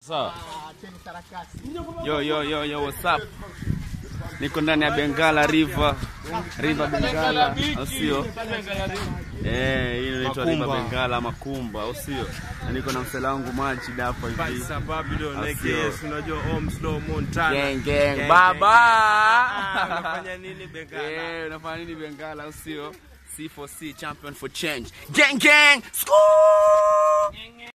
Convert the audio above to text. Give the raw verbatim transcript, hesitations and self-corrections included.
Sawa. Yo yo yo yo what's up? Niko ndani ya Bengala River. River Bengala, au sio? Eh, hii inaitwa River Bengala Makumba, au sio? Niko na msela wangu Machi hapa hivi. Sababu ndio Nekes, unajua Om Slow Montana. Gang gang baba. Unafanya nini Bengala? Eh, unafanya nini Bengala, au sio? C four C champion for change. Gang gang. School.